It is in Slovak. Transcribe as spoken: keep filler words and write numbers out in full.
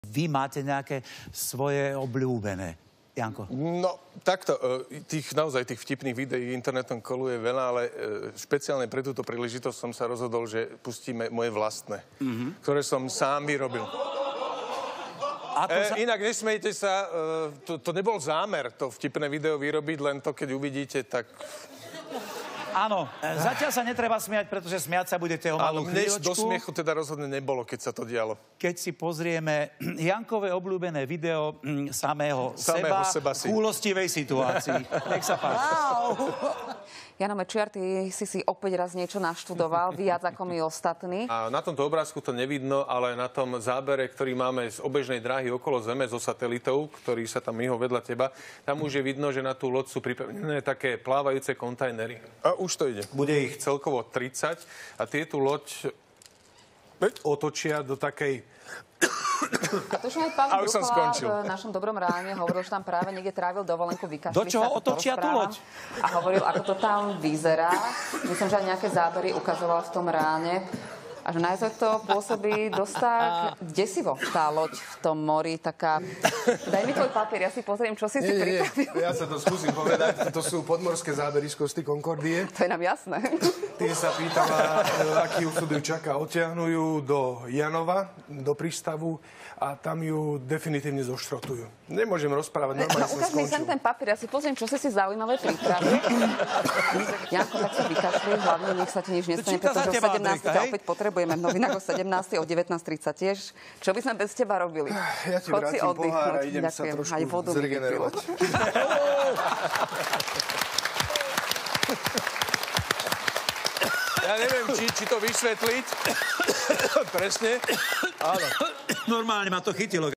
Vy máte nejaké svoje obľúbené, Janko? No, takto, tých, naozaj tých vtipných videí internetom koluje veľa, ale špeciálne pre túto príležitosť som sa rozhodol, že pustíme moje vlastné, mm-hmm. ktoré som sám vyrobil. Ako sa... e, inak nesmejte sa, to, to nebol zámer, to vtipné video vyrobiť, len to, keď uvidíte, tak... Áno, zatiaľ sa netreba smiať, pretože smiať sa budete o malú chvíľočku. Do smiechu teda rozhodne nebolo, keď sa to dialo. Keď si pozrieme Jankové obľúbené video samého, samého seba, seba v chúlostivej situácii. Nech sa páči. Wow. Jano Mečiar, ty si si opäť raz niečo naštudoval, viac ako my ostatní. A na tomto obrázku to nevidno, ale na tom zábere, ktorý máme z obežnej dráhy okolo Zeme, zo satelitov, ktorý sa tam myhol vedľa teba, tam už je vidno, že na tú loď sú pripravené také plávajúce kontajnery. A už to ide. Bude ich celkovo tridsať a tieto loď otočia do takej... A to, že aj Pavol Druchová v našom Dobrom ráne hovoril, že tam práve niekde trávil dovolenku, vykašli Do čoho otočia tú loď? A hovoril, ako to tam vyzerá. Myslím, že aj nejaké zábery ukazoval v tom ráne. A že naozaj to pôsobí dosť tak desivo, tá loď v tom mori, taká... Daj mi tvoj papier, ja si pozriem, čo si nie, si pripravil. Nie, ja sa to skúsim povedať. To sú podmorské zábery z Kosty Concordie. To je nám jasné. Ty sa pýtala, aký osud ju čaká. Odtiahnu ju do Janova, do prístavu a tam ju definitívne zošrotujú. Nemôžem rozprávať, normálne no, som ukáž mi skončil. sem ten papier, ja si pozriem, čo si si zaujímavé pripravil. Janko, tak sa vykašli, hlavne nech sa ti nič nestane, pretože o sedemnástej ťa opäť potrebujeme v novinách o sedemnástej, o devätnásť tridsať tiež. Čo by sme bez teba robili? Ja ti Chod si vrátim pohár a idem Ďakujem. sa trošku Aj vodu zregenerovať. Ja neviem, či, či to vysvetliť. Presne. Áno. Normálne ma to chytilo.